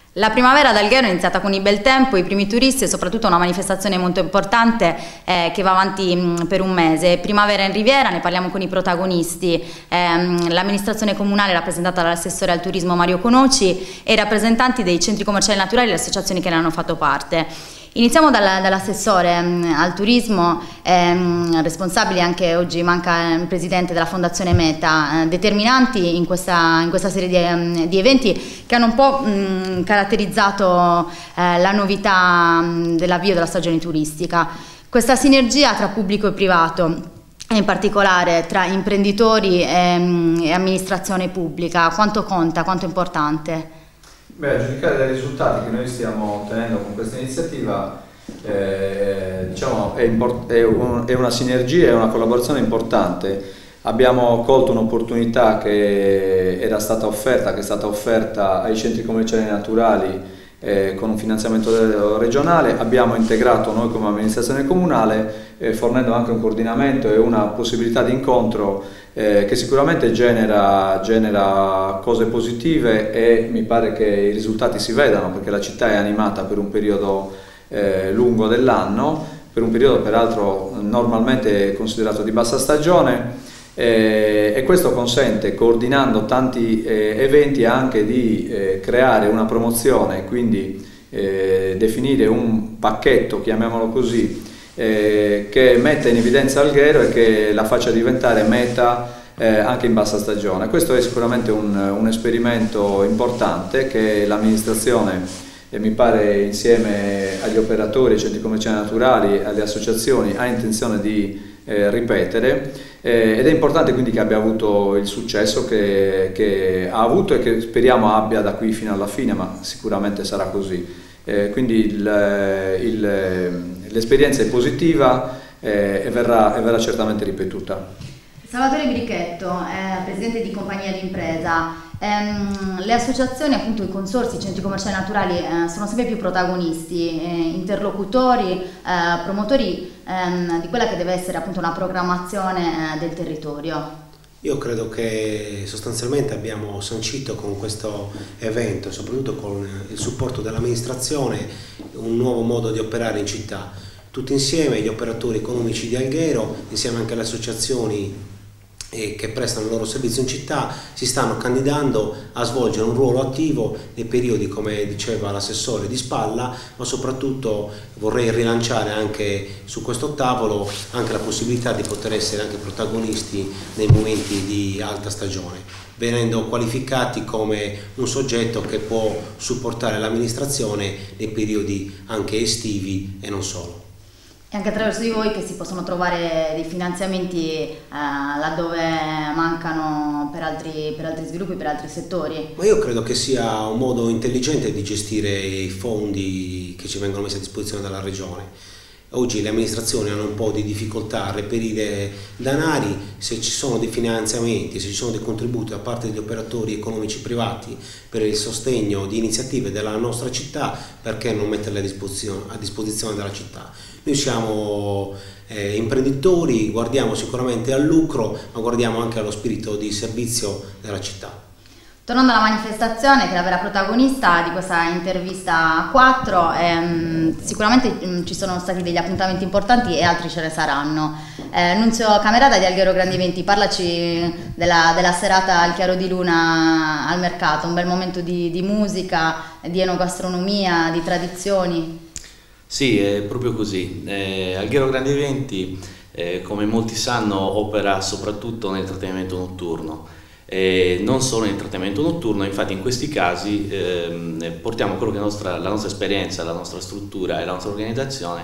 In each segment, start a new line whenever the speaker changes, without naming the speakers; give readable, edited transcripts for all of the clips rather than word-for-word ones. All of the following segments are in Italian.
La primavera ad Alghero è iniziata con il bel tempo, i primi turisti e soprattutto una manifestazione molto importante che va avanti per un mese. Primavera in Riviera, ne parliamo con i protagonisti, l'amministrazione comunale rappresentata dall'assessore al turismo Mario Conoci e i rappresentanti dei centri commerciali naturali e le associazioni che ne hanno fatto parte. Iniziamo dall'assessore al turismo, responsabile anche oggi, manca il presidente della Fondazione Meta, determinanti in questa serie di eventi che hanno un po' caratterizzato la novità dell'avvio della stagione turistica. Questa sinergia tra pubblico e privato, e in particolare tra imprenditori e amministrazione pubblica, quanto conta, quanto è importante?
Beh, a giudicare dai risultati che noi stiamo ottenendo con questa iniziativa, diciamo, è una sinergia e una collaborazione importante. Abbiamo colto un'opportunità che era stata offerta, che è stata offerta ai centri commerciali naturali con un finanziamento regionale. Abbiamo integrato noi come amministrazione comunale, fornendo anche un coordinamento e una possibilità di incontro che sicuramente genera cose positive, e mi pare che i risultati si vedano, perché la città è animata per un periodo lungo dell'anno, per un periodo peraltro normalmente considerato di bassa stagione, e questo consente, coordinando tanti eventi, anche di creare una promozione, quindi definire un pacchetto, chiamiamolo così, che metta in evidenza Alghero e che la faccia diventare meta anche in bassa stagione. Questo è sicuramente un esperimento importante che l'amministrazione, mi pare insieme agli operatori, ai centri commerciali naturali, alle associazioni, ha intenzione di ripetere, ed è importante quindi che abbia avuto il successo che ha avuto e che speriamo abbia da qui fino alla fine, ma sicuramente sarà così. Quindi l'esperienza è positiva e verrà certamente ripetuta.
Salvatore Brichetto, presidente di compagnia d'impresa. Le associazioni, appunto i consorzi, i centri commerciali naturali sono sempre più protagonisti, interlocutori, promotori di quella che deve essere appunto una programmazione del territorio.
Io credo che sostanzialmente abbiamo sancito con questo evento, soprattutto con il supporto dell'amministrazione, un nuovo modo di operare in città. Tutti insieme, gli operatori economici di Alghero, insieme anche alle associazioni che prestano il loro servizio in città, si stanno candidando a svolgere un ruolo attivo nei periodi, come diceva l'assessore, di spalla, ma soprattutto vorrei rilanciare anche su questo tavolo anche la possibilità di poter essere anche protagonisti nei momenti di alta stagione, venendo qualificati come un soggetto che può supportare l'amministrazione nei periodi anche estivi e non solo.
E anche attraverso di voi che si possono trovare dei finanziamenti laddove mancano per altri sviluppi, per altri settori.
Ma io credo che sia un modo intelligente di gestire i fondi che ci vengono messi a disposizione dalla Regione. Oggi le amministrazioni hanno un po' di difficoltà a reperire danari. Se ci sono dei finanziamenti, se ci sono dei contributi da parte degli operatori economici privati per il sostegno di iniziative della nostra città, perché non metterle a disposizione della città? Noi siamo imprenditori, guardiamo sicuramente al lucro, ma guardiamo anche allo spirito di servizio della città.
Tornando alla manifestazione, che è la vera protagonista di questa intervista a 4, sicuramente ci sono stati degli appuntamenti importanti e altri ce ne saranno. Nunzio Camerata di Alghero Grandi Eventi, parlaci della serata al chiaro di luna al mercato, un bel momento di musica, di enogastronomia, di tradizioni.
Sì, è proprio così. Alghero Grandi Eventi, come molti sanno, opera soprattutto nel trattenimento notturno. Non solo nel trattamento notturno, infatti in questi casi portiamo quello che è la nostra esperienza, la nostra struttura e la nostra organizzazione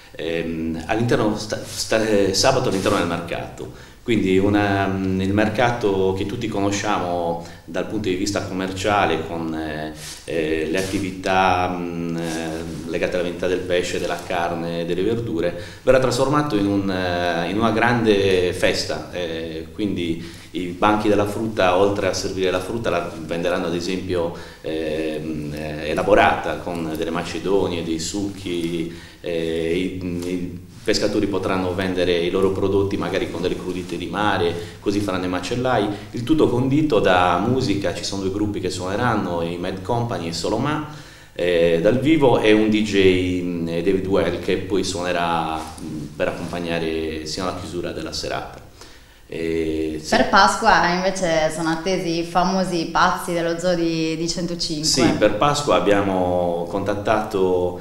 sabato all'interno del mercato. Quindi il mercato che tutti conosciamo dal punto di vista commerciale, con le attività legate alla vendita del pesce, della carne, delle verdure, verrà trasformato in una grande festa. Quindi i banchi della frutta, oltre a servire la frutta, la venderanno ad esempio elaborata con delle macedonie, dei succhi, i pescatori potranno vendere i loro prodotti magari con delle crudite di mare, così faranno i macellai, il tutto condito da musica. Ci sono due gruppi che suoneranno, i Mad Company e Solomà, dal vivo, e un DJ David Well che poi suonerà per accompagnare sino alla chiusura della serata.
Sì. Per Pasqua invece sono attesi i famosi pazzi dello Zoo di 105.
Sì, per Pasqua abbiamo contattato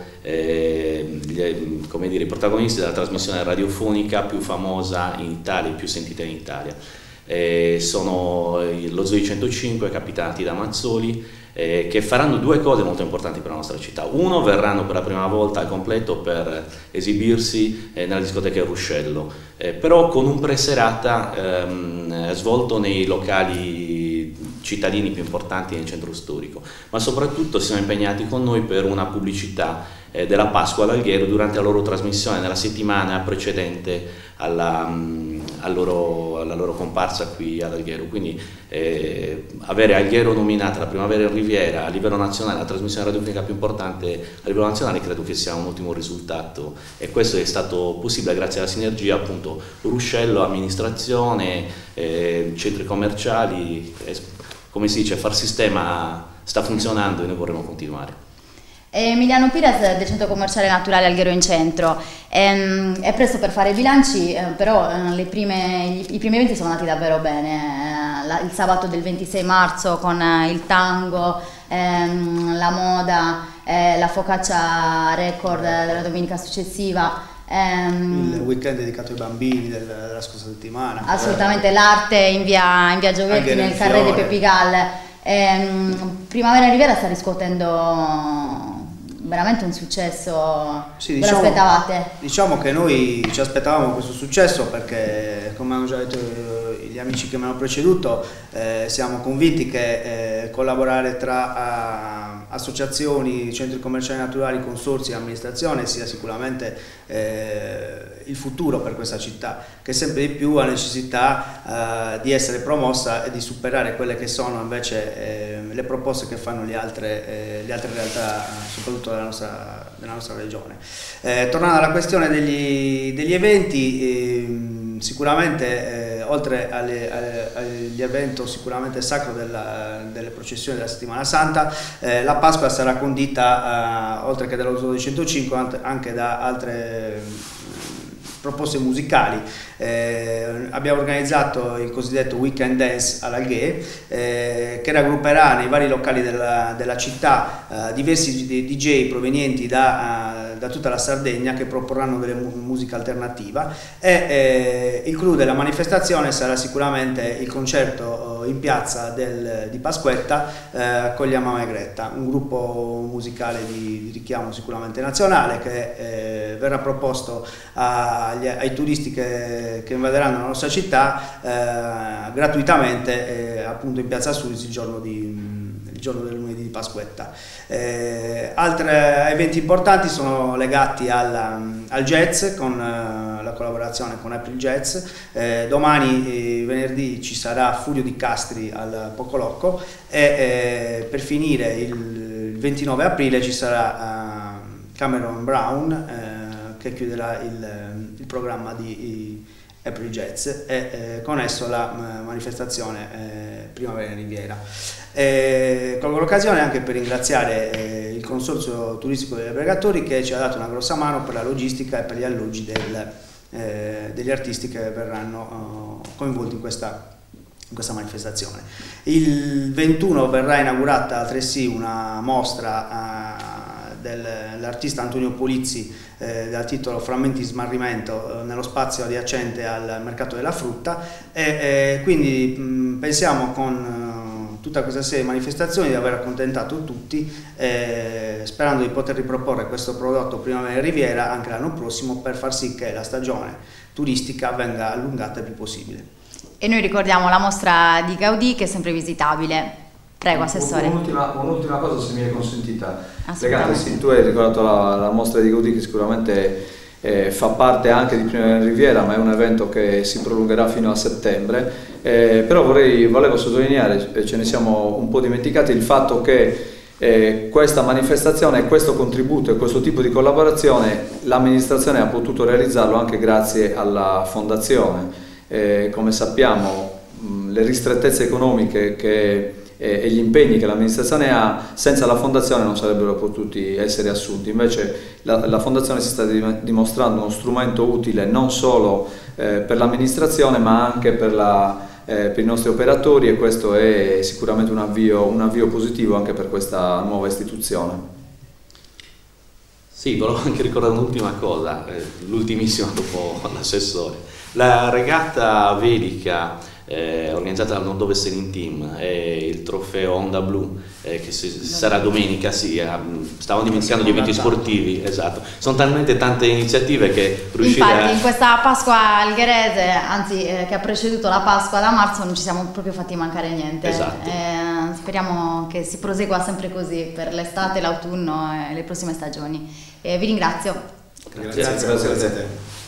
come dire, i protagonisti della trasmissione radiofonica più famosa in Italia, più sentita in Italia. Sono lo Zoo di 105, capitati da Mazzoli, che faranno due cose molto importanti per la nostra città. Uno, verranno per la prima volta al completo per esibirsi nella discoteca Il Ruscello, però con un preserata svolto nei locali cittadini più importanti nel centro storico, ma soprattutto si sono impegnati con noi per una pubblicità della Pasqua all'Alghero durante la loro trasmissione nella settimana precedente alla loro comparsa qui ad Alghero. Quindi avere Alghero nominata la Primavera in Riviera a livello nazionale, la trasmissione radiofonica più importante a livello nazionale, credo che sia un ottimo risultato, e questo è stato possibile grazie alla sinergia appunto Ruscello, amministrazione, centri commerciali, come si dice, far sistema sta funzionando e noi vorremmo continuare.
Emiliano Pires del centro commerciale naturale Alghero in centro. È presto per fare i bilanci, però i primi eventi sono andati davvero bene. Il sabato del 26 marzo con il tango, la moda, la focaccia record della domenica successiva.
Il weekend dedicato ai bambini della scorsa settimana.
Assolutamente, l'arte in via Giovetti nel Carré di Pepigal. Primavera in Riviera sta riscuotendo veramente un successo.
Sì,
ve lo aspettavate?
Diciamo che noi ci aspettavamo questo successo perché, come hanno già detto gli amici che mi hanno preceduto, siamo convinti che collaborare tra associazioni, centri commerciali naturali, consorzi e amministrazione sia sicuramente il futuro per questa città, che sempre di più ha necessità di essere promossa e di superare quelle che sono invece le proposte che fanno le altre realtà, soprattutto della nostra regione. Tornando alla questione degli eventi, sicuramente oltre agli eventi sicuramente sacro delle processioni della settimana santa, la Pasqua sarà condita oltre che dallo Zoo di 105 anche da altre proposte musicali. Abbiamo organizzato il cosiddetto Weekend Dance all'Alghè, che raggrupperà nei vari locali della città diversi DJ provenienti da tutta la Sardegna, che proporranno delle musica alternativa, e il clou della manifestazione sarà sicuramente il concerto in piazza di Pasquetta con gli Amama e Gretta, un gruppo musicale di richiamo sicuramente nazionale, che verrà proposto ai turisti che invaderanno la nostra città gratuitamente, appunto in piazza Suris il giorno del lunedì di Pasquetta. Altri eventi importanti sono legati al jazz, con la collaborazione con April Jazz. Domani venerdì ci sarà Furio Di Castri al Pocolocco, e per finire il 29 aprile ci sarà Cameron Brown, che chiuderà il programma di April Jazz, e con esso la manifestazione Primavera in Riviera. Colgo l'occasione anche per ringraziare il Consorzio Turistico degli Albergatori, che ci ha dato una grossa mano per la logistica e per gli alloggi degli artisti che verranno coinvolti in questa manifestazione. Il 21 verrà inaugurata altresì una mostra dell'artista Antonio Polizzi dal titolo Frammenti di smarrimento, nello spazio adiacente al mercato della frutta, e quindi pensiamo con tutta questa serie di manifestazioni di aver accontentato tutti, sperando di poter riproporre questo prodotto Primavera Riviera anche l'anno prossimo, per far sì che la stagione turistica venga allungata il più possibile.
E noi ricordiamo la mostra di Gaudì, che è sempre visitabile. Prego, Assessore.
Un'ultima cosa, se mi è consentita. Legata, sì, tu hai ricordato la mostra di Gaudì, che sicuramente fa parte anche di Primavera Riviera, ma è un evento che si prolungherà fino a settembre. Però volevo sottolineare, e ce ne siamo un po' dimenticati, il fatto che questa manifestazione, questo contributo e questo tipo di collaborazione l'amministrazione ha potuto realizzarlo anche grazie alla fondazione. Come sappiamo, le ristrettezze economiche che e gli impegni che l'amministrazione ha, senza la fondazione non sarebbero potuti essere assunti. Invece la fondazione si sta dimostrando uno strumento utile non solo per l'amministrazione ma anche per i nostri operatori, e questo è sicuramente un avvio positivo anche per questa nuova istituzione.
Sì, volevo anche ricordare un'ultima cosa, l'ultimissima dopo l'assessore. La regata velica organizzata dal Nord-Ovest Sailing Team e il trofeo Honda Blu che sarà domenica, stavo dimenticando gli eventi sportivi, esatto. Sono talmente tante iniziative che riuscire
Infatti in questa Pasqua algherese, anzi che ha preceduto la Pasqua da marzo, non ci siamo proprio fatti mancare niente.
Esatto.
Speriamo che si prosegua sempre così per l'estate, l'autunno e le prossime stagioni. Vi ringrazio.
Grazie a te.